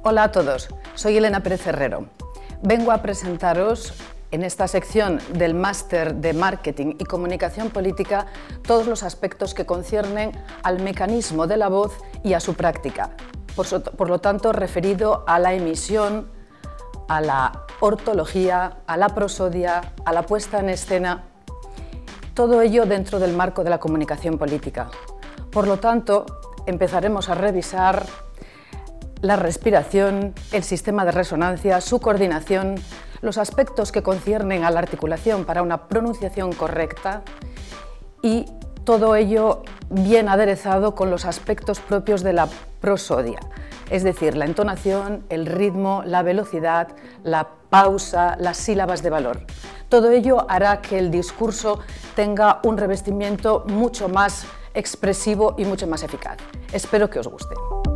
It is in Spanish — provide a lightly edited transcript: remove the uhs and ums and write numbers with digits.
Hola a todos, soy Elena Pérez Herrero. Vengo a presentaros en esta sección del Máster de Marketing y Comunicación Política todos los aspectos que conciernen al mecanismo de la voz y a su práctica, por lo tanto referido a la emisión, a la ortología, a la prosodia, a la puesta en escena, todo ello dentro del marco de la comunicación política. Por lo tanto, empezaremos a revisar la respiración, el sistema de resonancia, su coordinación, los aspectos que conciernen a la articulación para una pronunciación correcta y todo ello bien aderezado con los aspectos propios de la prosodia, es decir, la entonación, el ritmo, la velocidad, la pausa, las sílabas de valor. Todo ello hará que el discurso tenga un revestimiento mucho más expresivo y mucho más eficaz. Espero que os guste.